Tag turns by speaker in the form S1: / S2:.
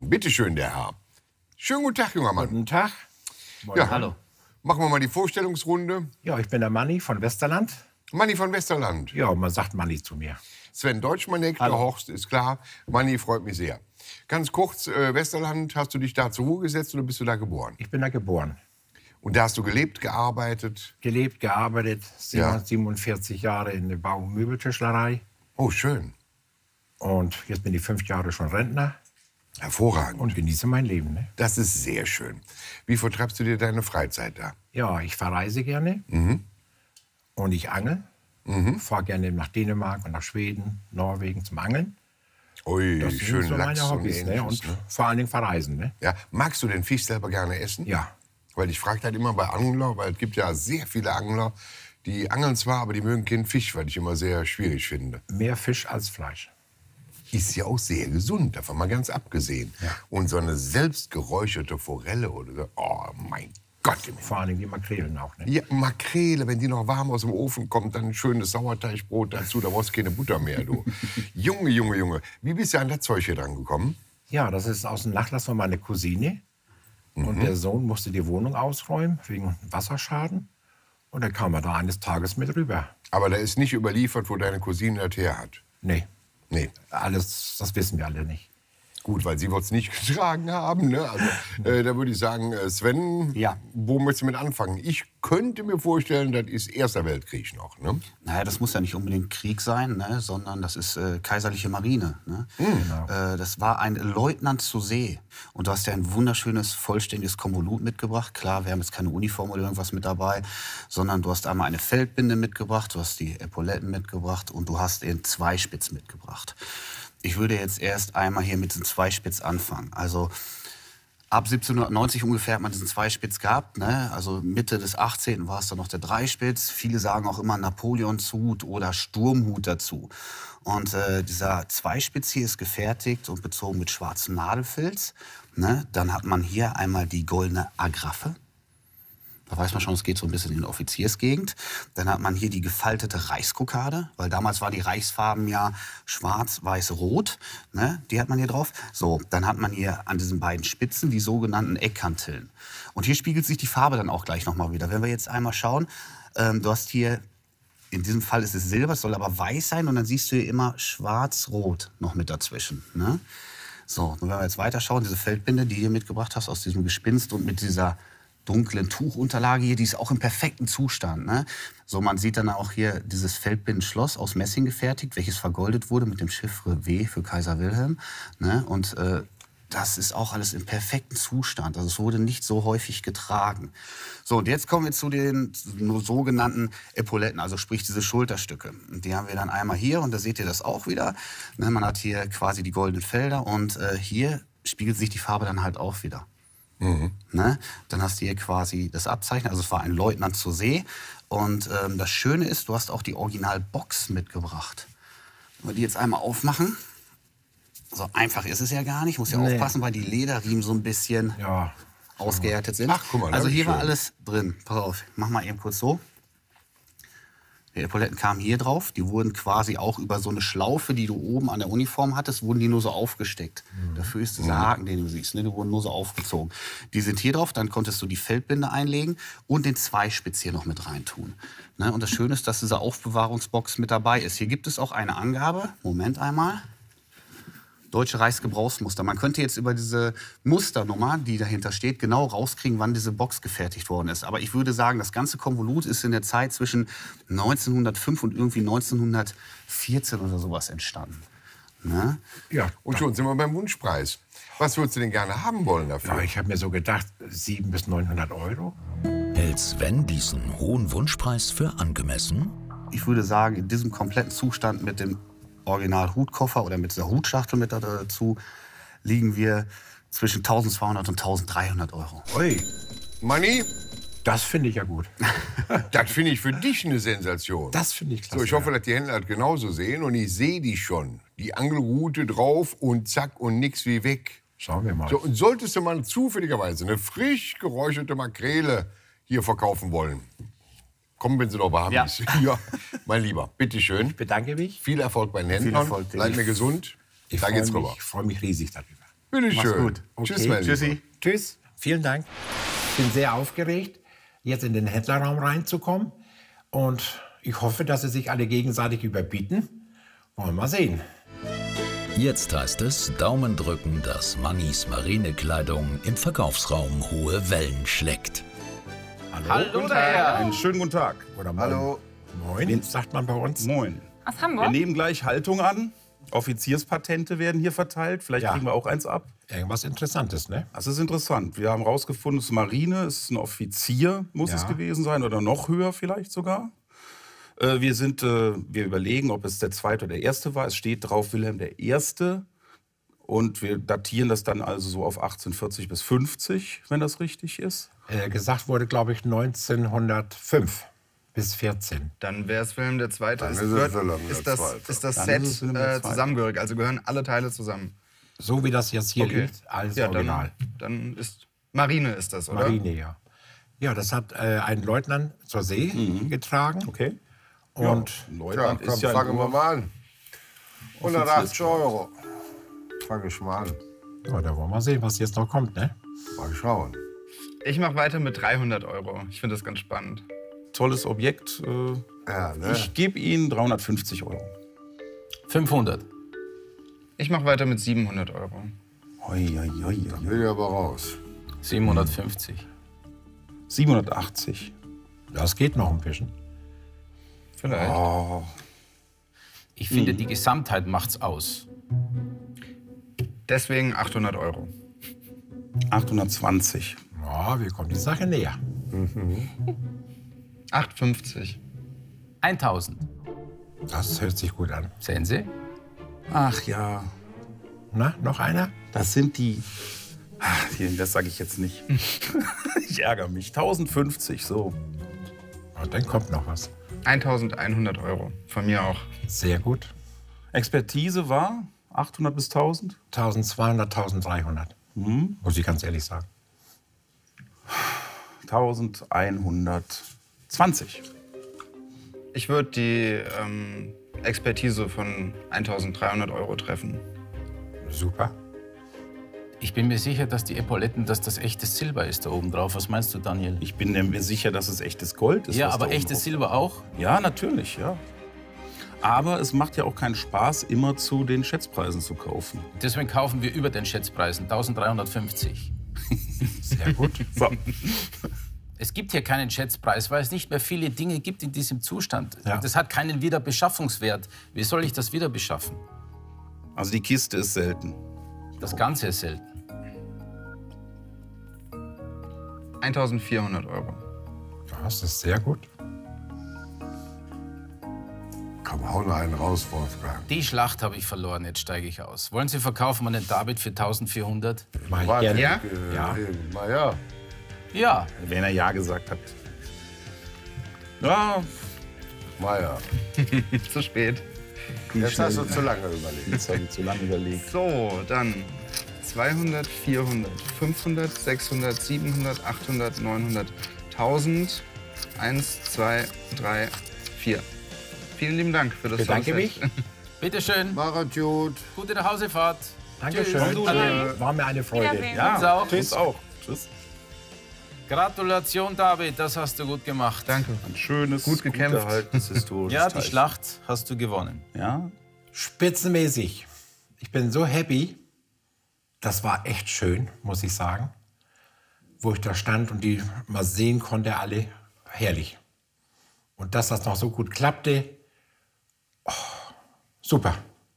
S1: Bitte schön, der Herr. Schönen guten Tag, junger Mann.
S2: Guten Tag.
S1: Ja,
S3: Hallo.
S1: machen wir mal die Vorstellungsrunde.
S2: Ja, ich bin der Manni von Westerland.
S1: Manni von Westerland.
S2: Ja, man sagt Manni zu mir.
S1: Sven Deutschmanneck, der Horst, ist klar. Manni, freut mich sehr. Ganz kurz, Westerland, hast du dich da zur Ruhe gesetzt oder bist du da geboren?
S2: Ich bin da geboren.
S1: Und da hast du gelebt, gearbeitet?
S2: Gelebt, gearbeitet,
S1: Ja.
S2: 47 Jahre in der Bau- und Möbeltischlerei.
S1: Oh, schön.
S2: Und jetzt bin ich 5 Jahre schon Rentner
S1: Hervorragend.
S2: und genieße mein Leben. Ne?
S1: Das ist sehr schön. Wie vertreibst du dir deine Freizeit da?
S2: Ja, ich verreise gerne und ich angel. Fahre gerne nach Dänemark und nach Schweden, Norwegen zum Angeln.
S1: Ui,
S2: Das sind
S1: schön
S2: so
S1: Lachs
S2: meine Hobbys.
S1: und
S2: Ne?
S1: Ähnliches,
S2: Und
S1: ne?
S2: vor allen Dingen verreisen. Ne?
S1: Ja, magst du den Fisch selber gerne essen?
S2: Ja.
S1: Weil ich frage halt immer bei Angler, weil es gibt ja sehr viele Angler, die angeln zwar, aber die mögen keinen Fisch, weil ich immer sehr schwierig finde.
S2: Mehr Fisch als Fleisch.
S1: Ist ja auch sehr gesund, davon mal ganz abgesehen.
S2: Ja.
S1: Und so eine selbstgeräucherte Forelle oder so, oh mein Gott.
S2: Vor allen Dingen die Makrelen auch. Ne?
S1: Ja, Makrele, wenn die noch warm aus dem Ofen kommt, dann ein schönes Sauerteigbrot dazu, da brauchst du keine Butter mehr, du. Junge, Junge, Junge. Wie bist du an das Zeug hier dran gekommen?
S2: Ja, das ist aus dem Nachlass von meiner Cousine. Und der Sohn musste die Wohnung ausräumen wegen Wasserschaden. Und dann kam er da eines Tages mit rüber.
S1: Aber da ist nicht überliefert, wo deine Cousine das her hat.
S2: Nee,
S1: Nee.
S2: alles, das wissen wir alle nicht.
S1: Gut, weil sie wird es nicht getragen haben. Ne? Also, da würde ich sagen, Sven,
S3: Ja.
S1: wo möchtest du mit anfangen? Ich könnte mir vorstellen, das ist Erster Weltkrieg noch. Ne?
S3: Naja, das muss ja nicht unbedingt Krieg sein, ne, sondern das ist kaiserliche Marine. Ne?
S2: Genau.
S3: Das war ein Leutnant zur See. Und du hast ja ein wunderschönes, vollständiges Konvolut mitgebracht. Klar, wir haben jetzt keine Uniform oder irgendwas mit dabei, sondern du hast einmal eine Feldbinde mitgebracht, du hast die Epauletten mitgebracht und du hast den Zweispitz mitgebracht. Ich würde jetzt erst einmal hier mit diesem Zweispitz anfangen. Also ab 1790 ungefähr hat man diesen Zweispitz gehabt. Ne? Also Mitte des 18. war es dann noch der Dreispitz. Viele sagen auch immer Napoleonshut oder Sturmhut dazu. Und dieser Zweispitz hier ist gefertigt und bezogen mit schwarzem Nadelfilz. Ne? Dann hat man hier einmal die goldene Agraffe. Da weiß man schon, es geht so ein bisschen in die Offiziersgegend. Dann hat man hier die gefaltete Reichskokade, weil damals war die Reichsfarben ja schwarz, weiß, rot. Ne? Die hat man hier drauf. So, dann hat man hier an diesen beiden Spitzen die sogenannten Eckkanteln. Und hier spiegelt sich die Farbe dann auch gleich nochmal wieder. Wenn wir jetzt einmal schauen, du hast hier, in diesem Fall ist es Silber, es soll aber weiß sein. Und dann siehst du hier immer schwarz-rot noch mit dazwischen. Ne? So, und wenn wir jetzt weiterschauen, diese Feldbinde, die du hier mitgebracht hast, aus diesem Gespinst und mit dieser dunklen Tuchunterlage hier, die ist auch im perfekten Zustand. Ne? So, man sieht dann auch hier dieses Feldbindenschloss aus Messing gefertigt, welches vergoldet wurde mit dem Chiffre W für Kaiser Wilhelm. Ne? Und das ist auch alles im perfekten Zustand. Also es wurde nicht so häufig getragen. So, und jetzt kommen wir zu den sogenannten Epauletten, also sprich diese Schulterstücke. Und die haben wir dann einmal hier und da seht ihr das auch wieder. Ne? Man hat hier quasi die goldenen Felder und hier spiegelt sich die Farbe dann halt auch wieder. Ne? Dann hast du hier quasi das Abzeichen, also es war ein Leutnant zur See. Und das Schöne ist, du hast auch die Originalbox mitgebracht. Wenn wir die jetzt einmal aufmachen, so einfach ist es ja gar nicht, muss ja aufpassen, weil die Lederriemen so ein bisschen
S2: Ja,
S3: ausgehärtet sind.
S1: Ach, guck mal,
S3: also hier war
S1: schön.
S3: alles drin. Pass auf, ich mach mal eben kurz so. Die Epauletten kamen hier drauf. Die wurden quasi auch über so eine Schlaufe, die du oben an der Uniform hattest, wurden die nur so aufgesteckt. Dafür ist dieser Haken, den du siehst, ne? Die wurden nur so aufgezogen. Die sind hier drauf, dann konntest du die Feldbinde einlegen und den Zweispitz hier noch mit reintun. Ne? Und das Schöne ist, dass diese Aufbewahrungsbox mit dabei ist. Hier gibt es auch eine Angabe. Moment einmal. Deutsche Reichsgebrauchsmuster. Man könnte jetzt über diese Musternummer, die dahinter steht, genau rauskriegen, wann diese Box gefertigt worden ist. Aber ich würde sagen, das ganze Konvolut ist in der Zeit zwischen 1905 und irgendwie 1914 oder sowas entstanden. Ne?
S2: ja.
S1: Und schon sind wir beim Wunschpreis. Was würdest du denn gerne haben wollen dafür?
S2: Ja, ich habe mir so gedacht, 700 bis 900 Euro.
S4: Hält Sven diesen hohen Wunschpreis für angemessen?
S3: Ich würde sagen, in diesem kompletten Zustand mit dem Original-Hutkoffer oder mit dieser Hutschachtel mit dazu liegen wir zwischen 1200 und 1300 Euro.
S2: Ui,
S1: Manni,
S2: das finde ich ja gut.
S1: das finde ich für dich eine Sensation.
S2: Das finde ich klasse.
S1: So, ich hoffe, dass die Händler das genauso sehen. Und ich sehe die schon. Die Angelrute drauf und zack und nix wie weg.
S2: Schauen wir mal.
S1: So, und solltest du mal zufälligerweise eine frisch geräucherte Makrele hier verkaufen wollen, komm, wenn sie noch warm
S3: Ja.
S1: ist. Ja, mein Lieber, bitteschön.
S2: Ich bedanke mich.
S1: Viel Erfolg bei den Händlern.
S3: Erfolg dir.
S1: Bleib mir gesund.
S2: Ich
S1: Da geht's rüber.
S2: freue mich riesig darüber.
S1: Bitte
S3: Mach's
S1: schön.
S3: gut.
S1: Tschüss, mein Lieber.
S3: Tschüssi.
S2: Tschüss, vielen Dank. Ich bin sehr aufgeregt, jetzt in den Händlerraum reinzukommen. Und ich hoffe, dass sie sich alle gegenseitig überbieten. Wollen wir mal sehen.
S4: Jetzt heißt es Daumen drücken, dass Mannys Marinekleidung im Verkaufsraum hohe Wellen schlägt.
S5: Hallo daher. Einen schönen guten Tag.
S2: Oder moin.
S1: Hallo.
S2: Moin, sagt man bei uns.
S5: Moin.
S6: Aus
S5: Wir
S6: Hamburg?
S5: nehmen gleich Haltung an. Offizierspatente werden hier verteilt. Vielleicht
S2: Ja.
S5: kriegen wir auch eins ab.
S2: Irgendwas Interessantes, ne?
S5: Das ist interessant. Wir haben herausgefunden, es ist Marine, es ist ein Offizier, muss
S2: Ja.
S5: es gewesen sein oder noch höher vielleicht sogar. Wir überlegen, ob es der zweite oder der erste war. Es steht drauf Wilhelm I. Und wir datieren das dann also so auf 1840 bis 50, wenn das richtig ist.
S2: Gesagt wurde, glaube ich, 1905 bis 14.
S7: Dann wäre es Wilhelm II.
S1: ist es Wilhelm
S7: ist
S1: der
S7: das,
S1: Zweite.
S7: ist das
S5: Dann
S7: Set
S5: ist es Wilhelm der Zweite.
S7: zusammengehörig? Also gehören alle Teile zusammen?
S2: So wie das jetzt hier
S7: Okay.
S2: liegt, als
S7: Ja,
S2: Original.
S7: dann ist Marine ist das, oder?
S2: Marine, ja. Ja, das hat ein Leutnant zur See getragen.
S5: Okay.
S2: Und
S1: Ja,
S5: Leutnant
S1: komm,
S5: ist ja
S1: fangen wir
S5: nur
S1: mal an. 180 €. Fange ich mal an.
S2: ja, da wollen wir sehen, was jetzt noch kommt, ne?
S1: Mal schauen.
S7: Ich mache weiter mit 300 €. Ich finde das ganz spannend.
S5: tolles Objekt.
S1: Ja, ne?
S5: Ich gebe Ihnen 350 €.
S8: 500.
S7: Ich mache weiter mit 700 €.
S5: Hoi, hoi, hoi, hoi.
S1: Will ich aber raus.
S8: 750.
S5: 780.
S2: Das geht noch ein bisschen.
S7: Vielleicht.
S8: Ich finde, die Gesamtheit macht's aus.
S7: Deswegen 800 €.
S5: 820.
S2: Ja, wir kommen die Sache näher.
S7: 850.
S8: 1000.
S2: Das hört sich gut an.
S8: Sehen Sie?
S5: Ach ja,
S2: Na, noch einer?
S5: das sind die. Ach, das sage ich jetzt nicht. Ich ärgere mich. 1050, so.
S2: Und dann kommt noch was.
S7: 1100 €. Von mir auch.
S2: Sehr gut.
S5: Expertise war 800 bis 1000.
S2: 1200, 1300. Muss ich ganz ehrlich sagen.
S5: 1120.
S7: Ich würde die Expertise von 1300 € treffen.
S2: Super.
S8: Ich bin mir sicher, dass die Epauletten, dass das echtes Silber ist da oben drauf. Was meinst du, Daniel?
S5: Ich bin mir sicher, dass es echtes Gold ist.
S8: Ja,
S5: was
S8: aber
S5: da oben
S8: echtes
S5: drauf-
S8: Silber auch?
S5: Ja, natürlich, ja. Aber es macht ja auch keinen Spaß, immer zu den Schätzpreisen zu kaufen.
S8: Deswegen kaufen wir über den Schätzpreisen 1350.
S2: Sehr gut.
S5: So.
S8: Es gibt hier keinen Schätzpreis, weil es nicht mehr viele Dinge gibt in diesem Zustand.
S2: Ja.
S8: Das hat keinen Wiederbeschaffungswert. Wie soll ich das wieder beschaffen?
S5: Also die Kiste ist selten.
S8: Das Ganze ist selten.
S7: 1400 €.
S2: Das ist sehr gut.
S1: Komm, hau noch einen raus, Wolfgang.
S8: Die Schlacht habe ich verloren, jetzt steige ich aus. Wollen Sie verkaufen an den David für 1400?
S2: Mach ich
S1: Warte,
S2: gerne.
S7: Ja?
S2: Ja.
S1: Na ja.
S8: Ja,
S5: Wenn er Ja gesagt hat. Ja,
S1: Meier.
S7: Zu spät.
S1: Jetzt hast du zu lange überlegt.
S5: jetzt habe ich zu lange überlegt.
S7: So, dann 200, 400, 500, 600, 700, 800, 900, 1000. 1, 2, 3, 4. Vielen lieben Dank für das
S2: Bedanke
S7: tolle
S2: mich.
S7: Set.
S8: bitteschön.
S1: Mach es gut.
S8: Gute Nachhausefahrt.
S2: Dankeschön.
S8: Tschüss.
S2: War mir eine Freude.
S6: Wiedersehen.
S5: Ja,
S8: Uns auch.
S5: Tschüss auch. Tschüss.
S8: Gratulation, David, das hast du gut gemacht.
S7: Danke.
S5: Ein schönes,
S7: Gut gekämpft.
S5: erhaltenes historisches
S8: Ja, die
S5: Teil.
S8: Schlacht hast du gewonnen.
S5: Ja,
S2: Spitzenmäßig. Ich bin so happy. Das war echt schön, muss ich sagen. Wo ich da stand und die mal sehen konnte, alle. Herrlich. Und dass das noch so gut klappte. Oh, super.